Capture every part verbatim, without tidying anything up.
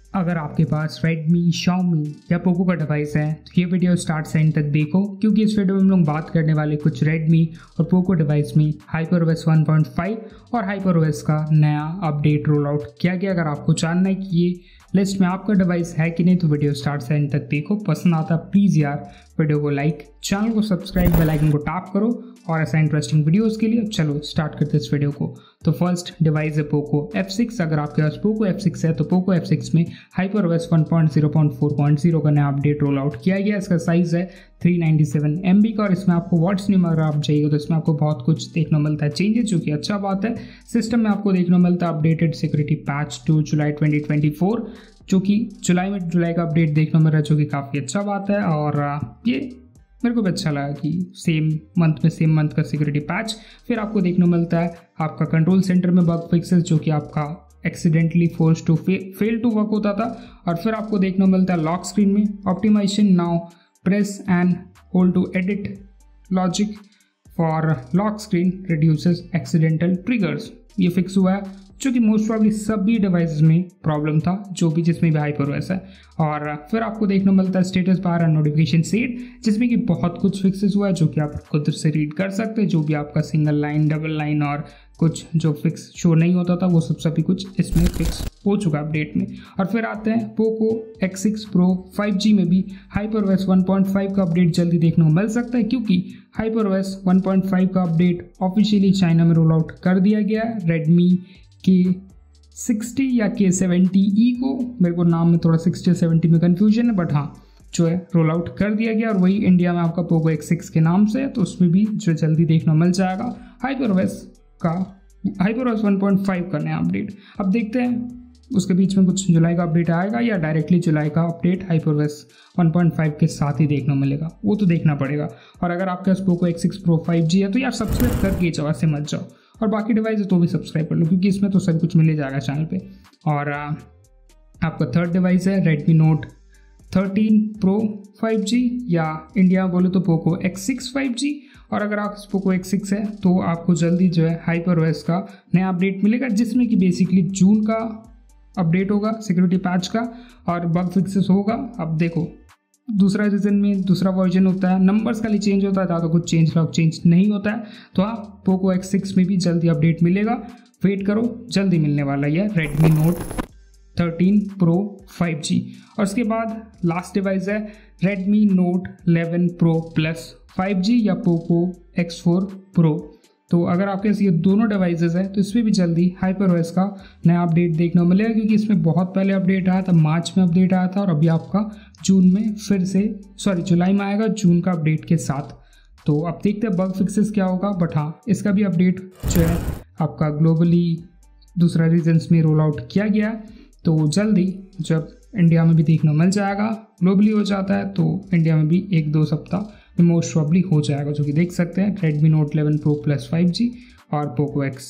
अगर आपके पास Redmi, Xiaomi या Poco का डिवाइस है तो ये वीडियो स्टार्ट से एंड तक देखो, क्योंकि इस वीडियो में हम लोग बात करने वाले कुछ Redmi और Poco डिवाइस में HyperOS वन पॉइंट फाइव और HyperOS का नया अपडेट रोल आउट किया गया। अगर आपको जानना है कि ये लिस्ट में आपका डिवाइस है कि नहीं तो वीडियो स्टार्ट से एंड तक देखो। पसंद आता प्लीज़ यार वीडियो को लाइक, चैनल को सब्सक्राइब, बेल आइकन को टैप करो और ऐसा इंटरेस्टिंग वीडियोस के लिए चलो स्टार्ट करते हैं इस वीडियो को। तो फर्स्ट डिवाइस है Poco एफ सिक्स। अगर आपके पास Poco एफ सिक्स है तो Poco एफ सिक्स में HyperOS one point zero point four point zero का नया अपडेट रोल आउट किया गया। इसका साइज है three ninety seven M B का और इसमें आपको व्हाट्स न्यू अगर आप जाइए तो इसमें आपको बहुत कुछ देखने को मिलता है चेंजेस, जो कि अच्छा बात है। सिस्टम में आपको देखने को मिलता है updated security patch to July twenty twenty four, जो कि जुलाई में जुलाई का अपडेट देखने को मिल रहा है, जो कि काफ़ी अच्छा बात है। और ये मेरे को भी अच्छा लगा कि सेम मंथ में सेम मंथ का सिक्योरिटी पैच। फिर आपको देखने को मिलता है आपका कंट्रोल सेंटर में बग फिक्सेस, जो कि आपका accidentally force to fail to work होता था। और फिर आपको देखने को मिलता है लॉक स्क्रीन में optimisation, now press and hold to edit logic for lock screen reduces accidental triggers. ये फिक्स हुआ है, जो कि मोस्ट प्रॉब्ली सभी डिवाइसेस में प्रॉब्लम था, जो भी जिसमें भी HyperOS है। और फिर आपको देखने को मिलता है status bar and notification set, जिसमें कि बहुत कुछ फिक्सेस हुआ है, जो कि आप खुद से रीड कर सकते हैं। जो भी आपका सिंगल लाइन, डबल लाइन और कुछ जो फिक्स शो नहीं होता था वो सब सभी कुछ इसमें फिक्स हो चुका है अपडेट में। और फिर आते हैं Poco X six Pro five G में भी HyperOS वन पॉइंट फाइव का अपडेट जल्दी देखने को मिल सकता है, क्योंकि HyperOS वन पॉइंट फाइव का अपडेट ऑफिशियली चाइना में रोल आउट कर दिया गया है। Redmi के सिक्सटी या के सेवेंटी ई को, मेरे को नाम में थोड़ा सिक्सटी सेवेंटी में कन्फ्यूजन है, बट हाँ जो है रोल आउट कर दिया गया। और वही इंडिया में आपका Poco एक्स सिक्स के नाम से है, तो उसमें भी जो जल्दी देखना मिल जाएगा HyperOS का HyperOS वन पॉइंट फाइव का नया अपडेट। अब देखते हैं उसके बीच में कुछ जुलाई का अपडेट आएगा या डायरेक्टली जुलाई का update HyperOS one point five के साथ ही देखने को मिलेगा, वो तो देखना पड़ेगा। और अगर आपके पास Poco X six Pro five G है तो यार सब्सक्राइब करके जाओ, ऐसे मत जाओ। और बाकी डिवाइस है तो भी सब्सक्राइब कर लो, क्योंकि इसमें तो सब कुछ मिल जाएगा चैनल पे। और आ, आपका थर्ड डिवाइस है Redmi Note thirteen Pro five G, या इंडिया में बोले तो Poco X six five G. और अगर आप Poco एक्स सिक्स है तो आपको जल्दी जो है HyperOS का नया अपडेट मिलेगा, जिसमें कि बेसिकली जून का अपडेट होगा सिक्योरिटी पैच का और बग फिक्सेस होगा। अब देखो दूसरा रीजन में दूसरा वर्जन होता है, नंबर्स खाली चेंज होता है, ज़्यादा कुछ चेंज लॉक चेंज नहीं होता है। तो आप Poco एक्स सिक्स में भी जल्दी अपडेट मिलेगा, वेट करो, जल्दी मिलने वाला है Redmi Note thirteen Pro five G. और उसके बाद लास्ट डिवाइस है Redmi Note eleven Pro Plus five G या Poco एक्स फोर Pro। तो अगर आपके पास ये दोनों डिवाइसेस हैं तो इसमें भी जल्दी HyperOS का नया अपडेट देखने को मिलेगा, क्योंकि इसमें बहुत पहले अपडेट आया था, मार्च में अपडेट आया था और अभी आपका जून में फिर से सॉरी जुलाई में आएगा जून का अपडेट के साथ। तो अब देखते हैं बग फिक्सेस क्या होगा, बट हाँ इसका भी अपडेट जो है आपका ग्लोबली दूसरा रीजन्स में रोल आउट किया गया। तो जल्दी जब इंडिया में भी देखने को मिल जाएगा, ग्लोबली हो जाता है तो इंडिया में भी एक दो सप्ताह में मोस्ट प्रॉब्ली हो जाएगा, जो कि देख सकते हैं Redmi Note eleven Pro Plus five G और Poco एक्स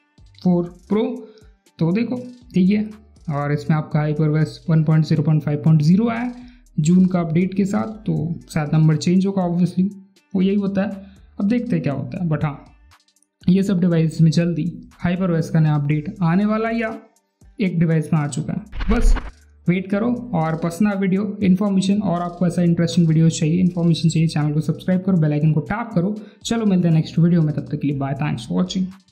फोर Pro। तो देखो ठीक है, और इसमें आपका HyperOS one point zero point five point zero आया जून का अपडेट के साथ, तो शायद नंबर चेंज होगा, ऑब्वियसली वो यही होता है। अब देखते हैं क्या होता है, बट हाँ ये सब डिवाइस में जल्दी HyperOS का नया अपडेट आने वाला है या एक डिवाइस में आ चुका है, बस वेट करो। और पसंद आ वीडियो इन्फॉर्मेशन और आपको ऐसा इंटरेस्टिंग वीडियो चाहिए, इन्फॉर्मेशन चाहिए, चैनल को सब्सक्राइब करो, बेल आइकन को टैप करो। चलो मिलते हैं नेक्स्ट वीडियो में, तब तक के लिए बाय, थैंक्स फॉर वॉचिंग।